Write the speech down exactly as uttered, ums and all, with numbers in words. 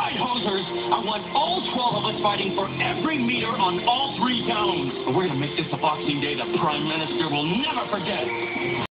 right, hosers. I want all twelve of us fighting for every meter on all three zones. We're going to make this a Boxing Day the Prime Minister will never forget.